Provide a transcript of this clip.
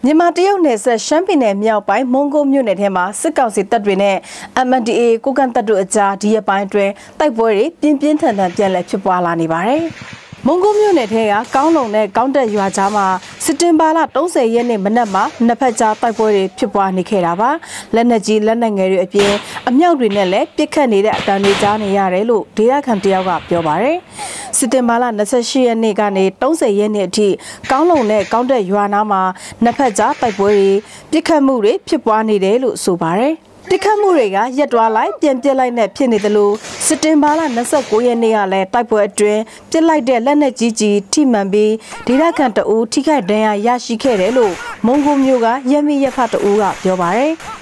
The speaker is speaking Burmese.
မြန်မာတရုတ်နယ်ဆက်ရှမ်းပြည်နယ်မြောက်ပိုင်းမွန်ဂိုမြို့နယ်ထဲမှာစစ်ကောင်စီတပ်တွေနဲ့ MNDAA ကိုကန်တပ်တို့အကြားဒီရက်ပိုင်းအတွင်းတိုက်ပွဲတွေပြင်းပြင်းထန်ထန်ပြန်လည်ဖြစ်ပွားလာနေပါတယ်။မွန်ဂိုမြို့နယ်ထဲကကောင်းလုံနဲ့ကောင်းတက်ရွာကြားမှာစက်တင်ဘာလ30ရက်နေ့မနက်မှာနှစ်ဖက်ကြားတိုက်ပွဲတွေဖြစ်ပွားနေခဲ့တာပါ။လက်နက်ကြီးလက်နက်ငယ်တွေအပြင်အမြောက်တွေနဲ့လည်းပစ်ခတ်နေတဲ့အတန်တွေကြားနေရတယ်လို့ဒေသခံတယောက်ကပြောပါတယ်။စက်တင်ဘာလ28ရက်နေ့ကနေ30ရက်နေ့အထိကောင်းလုံနဲ့ကောင်းတက်ရွာနားမှာနှစ်ဖက်ကြားတိုက်ပွဲတွေပစ်ခတ်မှုတွေဖြစ်ပွားနေတယ်လို့ဆိုပါတယ်။တိခတ်မှုတွေကရက်တွားလိုက်ပြန်ပြစ်လိုက်နဲ့ဖြစ်နေသလိုစက်တင်ဘာလ29ရက်နေ့ကလည်းတိုက်ပွဲအတွင်းပြစ်လိုက်တဲ့လက်နက်ကြီးကြီးထိမှန်ပြီးဒေသခံတအူးထိခိုက်ဒဏ်ရာရရှိခဲ့တယ်လို့မွန်ဂိုမျိုးကရမီရဖတ်တအူးကပြောပါတယ်။